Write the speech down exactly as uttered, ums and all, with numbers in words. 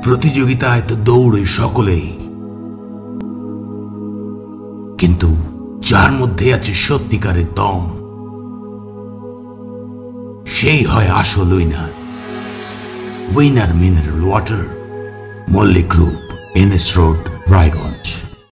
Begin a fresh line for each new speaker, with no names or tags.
প্রতিযোগিতায় তো দৌড়ে সকলেই, কিন্তু যার মধ্যে আছে সত্যিকারের দম সেই হয় আসল winner. Winner mineral water, Mallick group, NS road, Raiganj.